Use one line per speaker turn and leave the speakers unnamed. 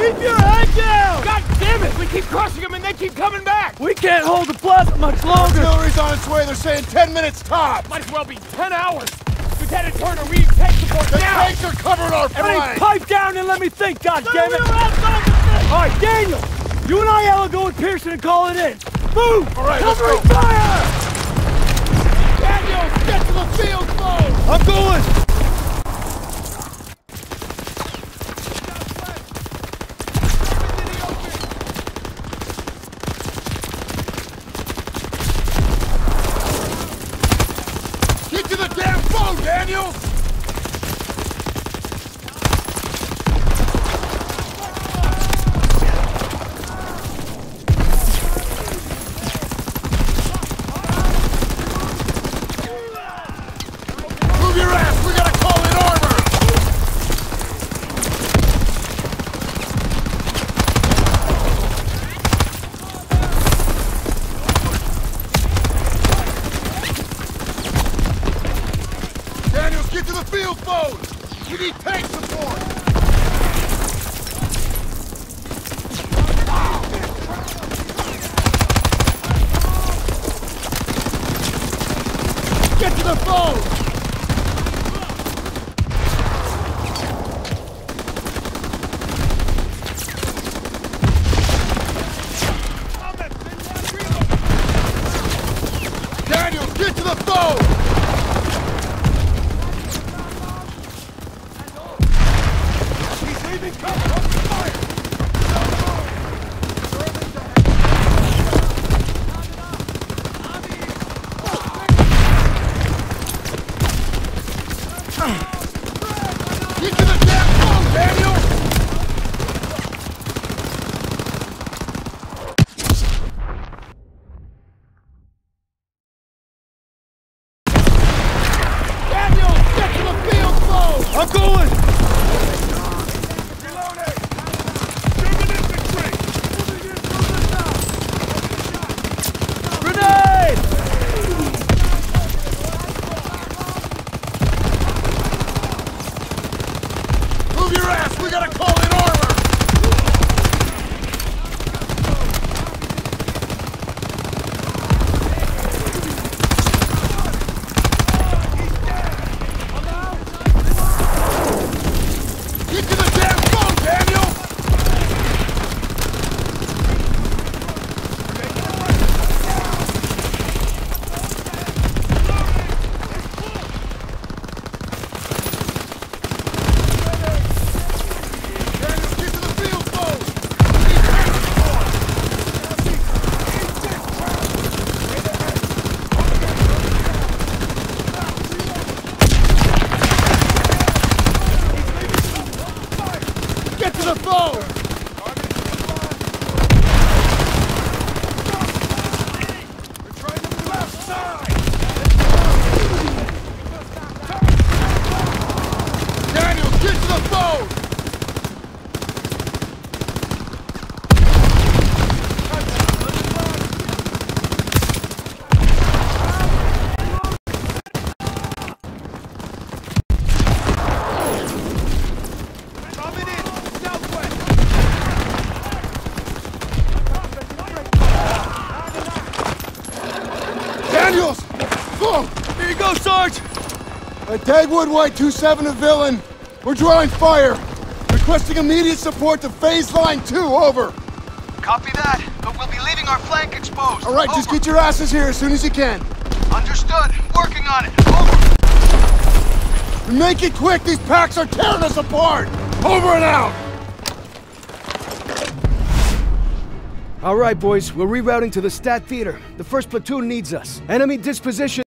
Keep your head down!
God damn it! We keep crushing them and they keep coming back!
We can't hold the plaza much longer!
Artillery's on its way, they're saying 10 minutes top!
Might as well be 10 hours! Lieutenant Turner, we need tank support
The
now!
tanks are covering our
Everybody
flank!
pipe down and let me think, goddammit! Alright, Daniel! You and Aiello go with Pearson and call it in! Move!
Alright, let's
Covering
go!
fire!
Daniels, get to the field phone!
I'm going!
Get to the damn phone, Daniels! Move your ass! We gotta call in armor! Daniels, get to the field phone! We need tank support! Get to the phone! Daniels, get to the phone! He's leaving cover! Open fire! Get to the damn phone, Daniel! Daniel, get to the field phone!
I'm going!
Reloading! German infantry!
Grenade!
Move your ass! We gotta call in armor! Get to the damn phone, Daniel! Daniel, get to the field phone! We need tank support! Get to the phone! They're trying to the left side! Daniel, get to the phone! Coming in, southwest! Daniels! Go!
Here you go, Sarge!
Dagwood White 2-7 to Villain. We're drawing fire. Requesting immediate support to phase line 2, over.
Copy that, but we'll be leaving our flank exposed.
All right, just
Over.
get your asses here as soon as you can.
Understood. Working on it. Over.
Make it quick, these packs are tearing us apart! Over and out!
All right, boys, we're rerouting to the Stat Theater. The 1st platoon needs us. Enemy disposition.